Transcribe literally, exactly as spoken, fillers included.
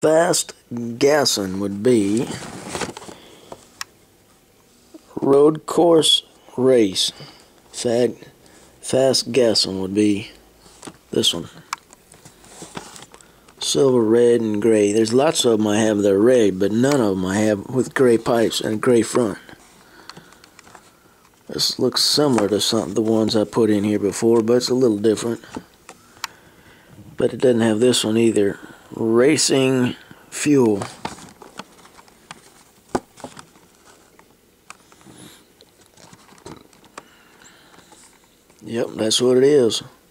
Fast Gassin would be Road Course Race. Fad, Fast Gassin would be this one. Silver, red, and gray. There's lots of them I have that are red, but none of them I have with gray pipes and gray front. This looks similar to some the ones I put in here before, but it's a little different. But it doesn't have this one either. Racing fuel. Yep, that's what it is.